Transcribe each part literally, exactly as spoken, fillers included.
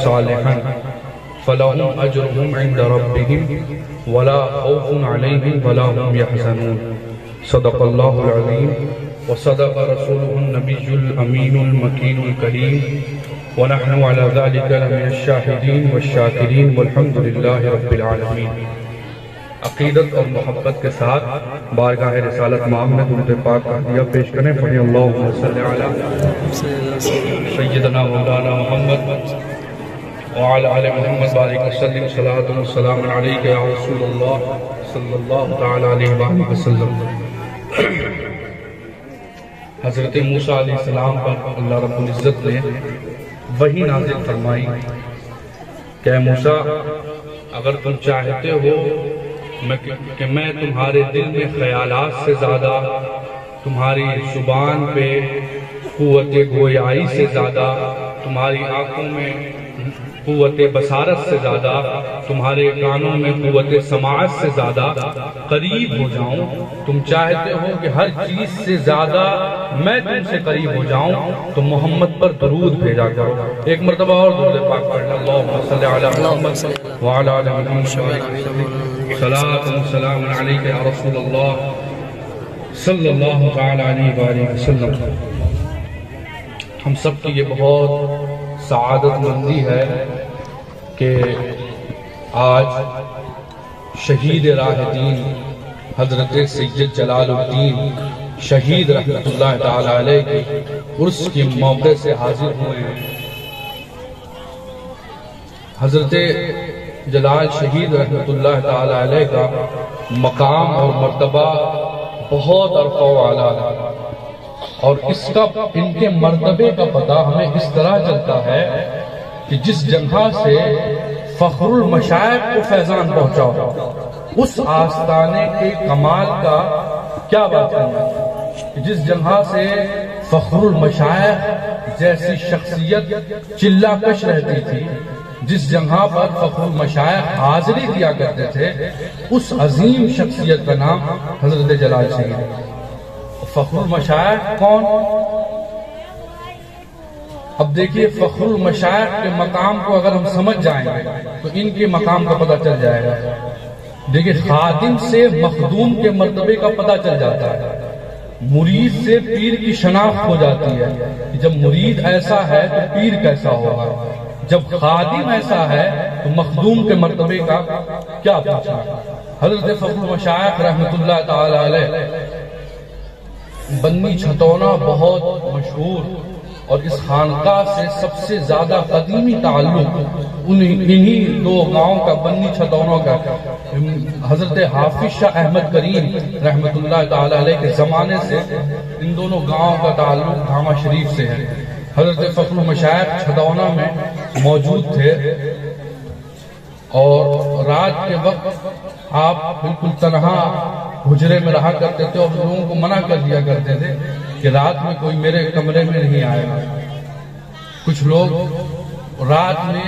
صالحا فلهم أجرهم عند ربهم ولا خوف عليهم ولا هم يحزنون صدق الله العظيم وصدق رسوله النبي الأمين المكين الكريم ونحن على ذلك لمن الشاهدين والشاكرين والحمد لله رب العالمين۔ عقیدت اور محبت کے ساتھ بارگاہ رسالت مام میں درود پاک کا ہدیہ پیش کریں۔ پڑھیں اللہم صلی علی سیدنا مولانا محمد وعلی آل محمد بارک وسلم صلاۃ و سلام علیک یا رسول اللہ صلی اللہ تعالی علیہ وآلہ وسلم۔ حضرت موسیٰ علیہ السلام پر اللہ رب العزت نے وحی نازل فرمائی کہ اے موسیٰ اگر تم چاہتے ہو کہ میں تمہارے دل میں خیالات سے زیادہ، تمہاری زبان پہ قوت گویائی سے زیادہ، تمہاری آنکھوں میں قوت بصارت سے زیادہ، تمہارے کانوں میں قوت سماعت سے زیادہ قریب ہو جاؤں، تم چاہتے ہو کہ ہر چیز سے زیادہ میں تم سے قریب ہو جاؤں تو محمد پر درود بھیجا کرو۔ ایک مرتبہ اور درود پاک پڑھنا، اللہم صلی علی محمد وعلی آل محمد صلاۃ و سلام علیک یا رسول اللہ صلی اللہ تعالی علیہ وآلہ وسلم۔ ہم سب کی یہ بہت سعادت مندی ہے کہ آج شہید راہ دین حضرت سید جلال الدین شہید رحمت اللہ تعالی علیہ کے عرس کے موقع سے حاضر ہوئے ہیں۔ حضرت جلال شہید رحمت اللہ تعالی علیہ کا مقام اور مرتبہ بہت عرفہ و اعلیٰ ہے، اور اس کا ان کے مرتبے کا پتہ ہمیں اس طرح چلتا ہے کہ جس جگہ سے فخر المشائخ کو فیضان پہنچا ہو، اس آستانے کے کمال کا کیا بات ہے؟ جس جگہ سے فخر المشائخ جیسی شخصیت چلا کش رہتی تھی، جس جگہ پر فخر المشائخ حاضری دیا کرتے تھے، اس عظیم شخصیت کا نام حضرت جلال شہید ہے۔ فخر المشائخ کون؟ اب دیکھیے فخر المشائخ کے مقام کو اگر ہم سمجھ جائیں گے تو ان کے مقام کا پتہ چل جائے گا۔ دیکھیے خادم سے مخدوم کے مرتبے کا پتہ چل جاتا ہے، مرید سے پیر کی شناخت ہو جاتی ہے، جب مرید ایسا ہے تو پیر کیسا ہوگا، جب خادم ایسا ہے تو مخدوم کے مرتبے کا کیا پوچھنا۔ حضرت فخر المشائخ رحمت اللہ تعالی علیہ بنی چھتونا بہت مشہور، اور اس خانقاہ سے سب سے زیادہ قدیمی تعلق انہی دو گاؤں کا بنی چھتونا کا حضرت حافظ شاہ احمد کریم رحمت اللہ تعالی علیہ کے زمانے سے ان دونوں گاؤں کا تعلق دھاما شریف سے ہے۔ حضرت فخر المشائخ چھتونا میں موجود تھے، اور رات کے وقت آپ بالکل تنہا حجرے میں رہا کرتے تھے، اور لوگوں کو منع کر دیا کرتے تھے کہ رات میں کوئی میرے کمرے میں نہیں آئے گا۔ کچھ لوگ رات میں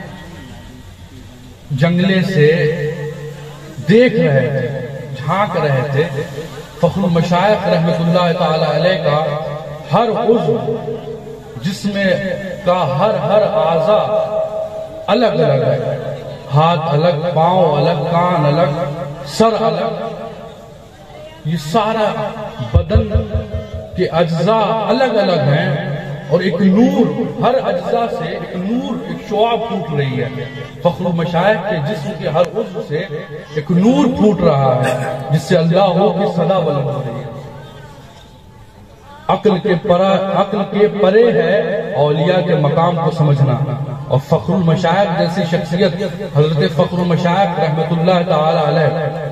جنگلے سے دیکھ رہے تھے، جھانک رہے تھے فخر المشائخ رحمت اللہ تعالی علیہ کا ہر عضو، جسم کا ہر ہر اعضا الگ الگ ہے، ہاتھ الگ، پاؤں الگ، کان الگ، سر الگ، یہ سارا بدن کے اجزاء الگ الگ ہیں، اور ایک نور ہر اجزاء سے ایک نور ایک شعاع پھوٹ رہی ہے۔ فخر المشائخ کے جسم کے ہر عضو سے ایک نور پھوٹ رہا ہے، جس سے اللہ ہو کی صدا بلند ہو رہی ہے۔ عقل کے پرا عقل کے پرے ہے اولیاء کے مقام کو سمجھنا، اور فخر المشائخ جیسی شخصیت حضرت فخر المشائخ رحمت اللہ تعالی علیہ،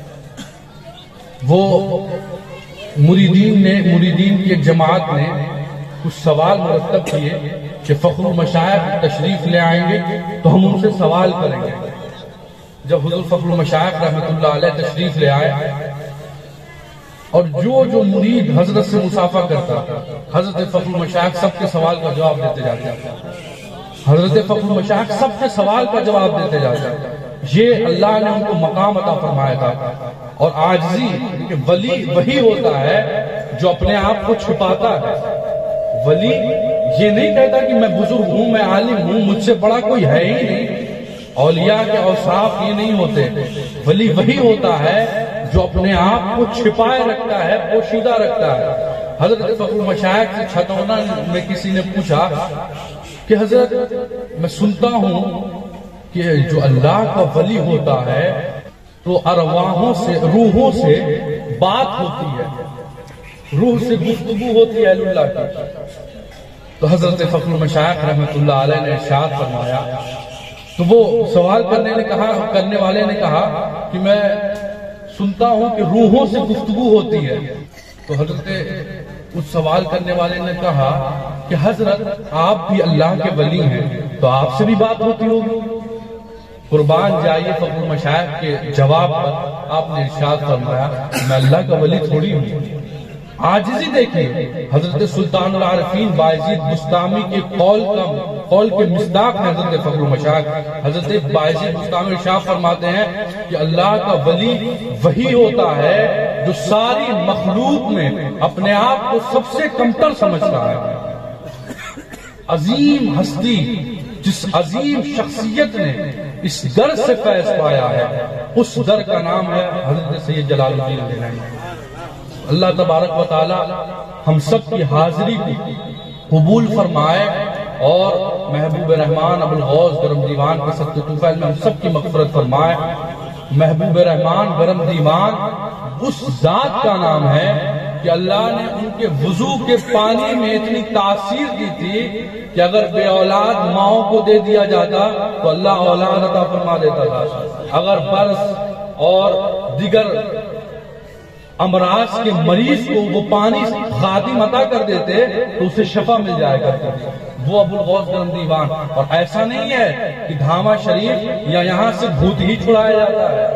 وہ مریدین نے مریدین کی ایک جماعت نے کچھ سوال مرتب کیے کہ فخر المشائخ تشریف لے آئیں گے تو ہم ان سے سوال کریں گے۔ جب حضور فخر المشائخ رحمت اللہ علیہ تشریف لے آئے، اور جو جو مرید حضرت سے مصافحہ کرتا، حضرت فخر المشائخ سب کے سوال کا جواب دیتے جاتے ہیں، حضرت فخر المشائخ سب کے سوال کا جواب دیتے جاتے ہیں۔ یہ اللہ نے ان کو مقام عطا فرمایا تھا، اور عاجزی کہ ولی وہی ہوتا ہے جو اپنے آپ کو چھپاتا ہے، ولی یہ نہیں کہتا کہ میں بزرگ ہوں، میں عالم ہوں، مجھ سے بڑا کوئی ہے ہی نہیں۔ اولیاء کے اوصاف یہ نہیں ہوتے، ولی وہی ہوتا ہے جو اپنے آپ کو چھپائے رکھتا ہے، پوشیدہ رکھتا ہے۔ حضرت فخر المشائخ سے چھتونا میں کسی نے پوچھا کہ حضرت میں سنتا ہوں کہ جو اللہ کا ولی ہوتا ہے تو ارواحوں سے، روحوں سے بات ہوتی ہے، روح سے گفتگو ہوتی ہے اللہ کی۔ تو حضرت فخر المشائخ رحمۃ اللہ علیہ نے ارشاد فرمایا، تو وہ سوال کرنے نے کہا کرنے والے نے کہا کہ میں سنتا ہوں کہ روحوں سے گفتگو ہوتی ہے۔ تو حضرت اس سوال کرنے والے نے کہا کہ حضرت آپ بھی اللہ کے ولی ہیں تو آپ سے بھی بات ہوتی ہوگی۔ قربان جائیے فخر المشائخ کے جواب پر آپ نے ارشاد فرمایا میں اللہ کا ولی تھوڑی ہوں۔ عاجزی دیکھیے، حضرت سلطان العارفین بایزید بسطامی کے قول کا قول کے مصداق ہیں حضرت فخر المشائخ۔ حضرت بایزید بسطامی ارشاد فرماتے ہیں کہ اللہ کا ولی وہی ہوتا ہے جو ساری مخلوق میں اپنے آپ کو سب سے کمتر سمجھتا ہے۔ عظیم ہستی، جس عظیم شخصیت نے اس در سے فیض پایا ہے، اس در کا نام ہے حضرت سید جلال الدین الہی۔ اللہ تبارک و تعالی ہم سب کی حاضری کو قبول فرمائے اور محبوب رحمان ابو الغوث گرم دیوان کے صدقہ طوفیل میں ہم سب کی مغفرت فرمائے۔ محبوب رحمان گرم دیوان اس ذات کا نام ہے کہ اللہ نے ان کے وضو کے پانی میں اتنی تاثیر دی تھی کہ اگر بے اولاد ماؤں کو دے دیا جاتا تو اللہ اولاد عطا فرما دیتا تھا۔ اگر برس اور دیگر امراض کے مریض کو وہ پانی خادم عطا کر دیتے تو اسے شفا مل جائے کرتی تھی، وہ ابو الغوث گرم دیوان۔ اور ایسا نہیں ہے کہ دھاما شریف یا یہاں سے بھوت ہی چھڑایا جاتا ہے،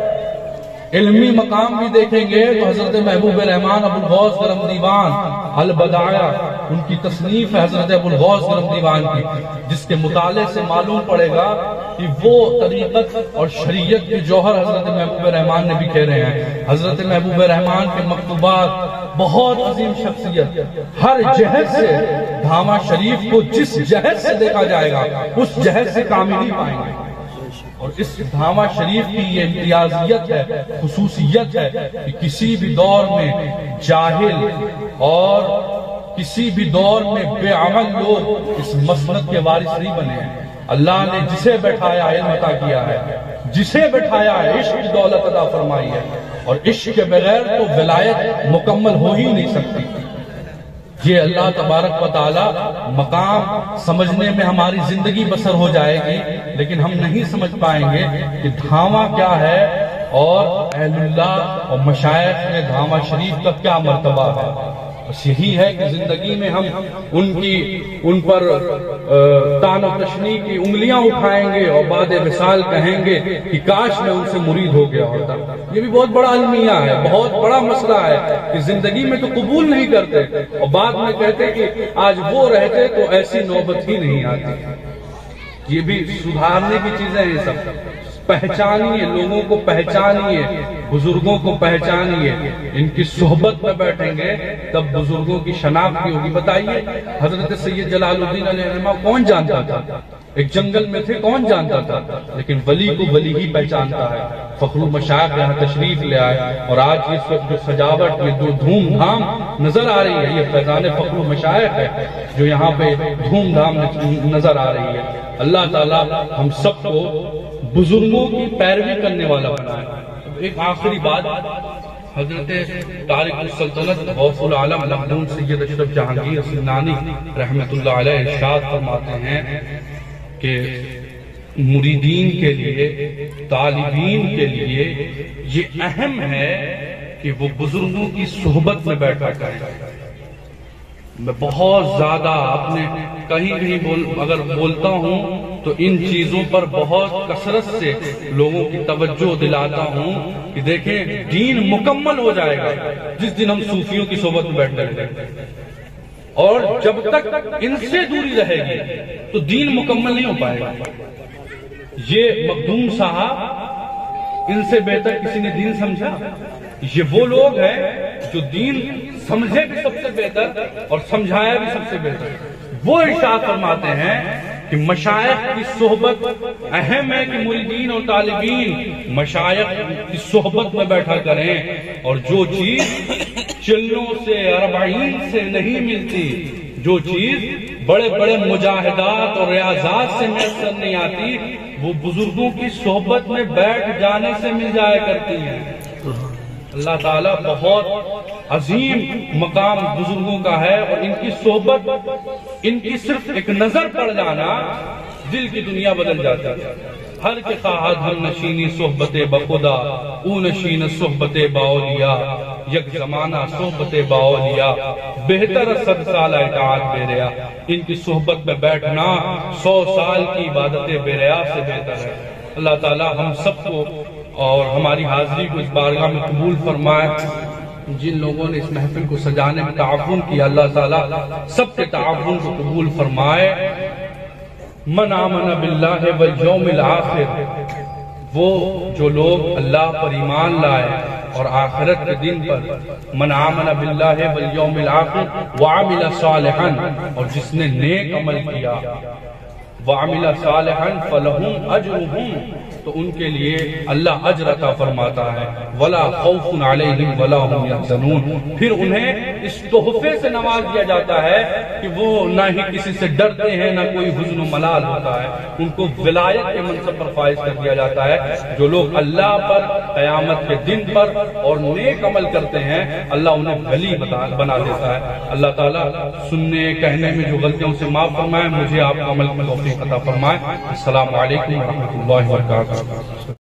علمی مقام بھی دیکھیں گے تو حضرت محبوب رحمان ابو الغوث گرم دیوان البدایہ ان کی تصنیف ہے حضرت ابو الغوث گرم دیوان کی، جس کے مطالعے سے معلوم پڑے گا کہ وہ طریقت اور شریعت کے جوہر حضرت محبوب رحمان نے بھی کہہ رہے ہیں۔ حضرت محبوب رحمان کے مکتوبات بہت عظیم شخصیت، ہر جہت سے دھاما شریف کو جس جہت سے دیکھا جائے گا اس جہت سے کامل ہی پائیں گے۔ اور اس دھاما شریف کی یہ امتیازیت ہے، خصوصیت ہے کہ کسی بھی دور میں جاہل اور کسی بھی دور میں بے عمل لوگ اس مسند کے وارث نہیں بنے ہیں۔ اللہ نے جسے بٹھایا علم عطا کیا ہے، جسے بٹھایا ہے عشق کی دولت عطا فرمائی ہے، اور عشق کے بغیر تو ولایت مکمل ہو ہی نہیں سکتی۔ یہ اللہ تبارک و تعالی مقام سمجھنے میں ہماری زندگی بسر ہو جائے گی، لیکن ہم نہیں سمجھ پائیں گے کہ دھاما کیا ہے اور اہل اللہ اور مشائخ میں دھاما شریف کا کیا مرتبہ ہے۔ بس یہی ہے کہ زندگی میں ہم ان کی ان پر تان و تشنیع کی انگلیاں اٹھائیں گے اور بعد وصال کہیں گے کہ کاش میں ان سے مرید ہو گیا ہوتا۔ یہ بھی بہت بڑا المیہ ہے، بہت بڑا مسئلہ ہے کہ زندگی میں تو قبول نہیں کرتے اور بعد میں کہتے کہ آج وہ رہتے تو ایسی نوبت ہی نہیں آتی۔ یہ بھی سدھارنے کی چیزیں ہیں، سب پہچانیے، لوگوں کو پہچانیے، بزرگوں کو پہچانیے، ان کی صحبت میں بیٹھیں گے تب بزرگوں کی شناخت بھی ہوگی۔ بتائیے حضرت سید جلال الدین علیہ الرحمہ کون جانتا تھا؟ ایک جنگل میں تھے، کون جانتا تھا؟ لیکن ولی کو ولی ہی پہچانتا ہے۔ فخر المشائخ یہاں تشریف لے آئے اور آج اس وقت جو سجاوٹ میں جو دھوم دھام نظر آ رہی ہے یہ فیضان فخر المشائخ ہے جو یہاں پہ دھوم دھام نظر آ رہی ہے۔ اللہ تعالیٰ ہم سب کو بزرگوں کی پیروی کرنے والا بنائے۔ ایک آخری بات، حضرت طارق السلطنت غوث العالم مخدوم سید اشرف جہانگیر سنانی رحمت اللہ علیہ ارشاد فرماتے ہیں کہ مریدین کے لیے، طالبین کے لیے یہ اہم ہے کہ وہ بزرگوں کی صحبت میں بیٹھا کریں۔ میں بہت زیادہ اپنے کہیں کہیں بول اگر بولتا ہوں تو ان چیزوں پر بہت کثرت سے لوگوں کی توجہ دلاتا ہوں کہ دیکھیں دین مکمل ہو جائے گا جس دن ہم صوفیوں کی صحبت میں بیٹھ جائیں گے، اور جب تک ان سے دوری رہے گی تو دین مکمل نہیں ہو پائے گا۔ یہ مخدوم صاحب ان سے بہتر کسی نے دین سمجھا؟ یہ وہ لوگ ہیں جو دین سمجھے بھی سب سے بہتر اور سمجھایا بھی سب سے بہتر۔ وہ ارشاد فرماتے ہیں کہ مشائخ کی صحبت اہم ہے کہ مریدین اور طالبین مشائخ کی صحبت میں بیٹھا کریں، اور جو چیز چلوں سے اربعین سے نہیں ملتی، جو چیز بڑے بڑے مجاہدات اور ریاضات سے میسر نہیں آتی، وہ بزرگوں کی صحبت میں بیٹھ جانے سے مل جایا کرتی ہیں۔ اللہ تعالیٰ بہت عظیم مقام بزرگوں کا ہے، اور ان کی صحبت، ان کی صرف ایک نظر پڑ جانا دل کی دنیا بدل جاتا ہے۔ ہر کے خواہد ہم نشینی صحبت بخدا، او نشین صحبت باولیا، یک زمانہ صحبت باولیا، بہتر صد سال اطاعت بے ریا۔ ان کی صحبت میں بیٹھنا سو سال کی عبادت بے ریا سے بہتر ہے۔ اللہ تعالیٰ ہم سب کو اور ہماری حاضری کو اس بارگاہ میں قبول فرمائے۔ جن لوگوں نے اس محفل کو سجانے میں تعاون کیا، اللہ تعالیٰ سب کے تعاون کو قبول فرمائے۔ من آمن باللہ والیوم الآخر، وہ جو لوگ اللہ پر ایمان لائے اور آخرت کے دن پر، من آمن باللہ والیوم الآخر وعمل صالحا، اور جس نے نیک عمل کیا، وعمل صالحا فلہم اجرہم، تو ان کے لیے اللہ اجر عطا فرماتا ہے، ولا خوف علیہم ولا هم یحزنون، پھر انہیں اس تحفے سے نواز دیا جاتا ہے کہ وہ نہ ہی کسی سے ڈرتے ہیں، نہ کوئی حزن و ملال ہوتا ہے، ان کو ولایت کے منصب پر فائز کر دیا جاتا ہے۔ جو لوگ اللہ پر، قیامت کے دن پر اور نیک عمل کرتے ہیں، اللہ انہیں ولی بنا دیتا ہے۔ اللہ تعالیٰ سننے کہنے میں جو غلطیوں سے معاف فرمائے، مجھے آپ کو عمل میں توفیق عطا فرمائے۔ السلام علیکم ورحمۃ اللہ وبرکاتہ۔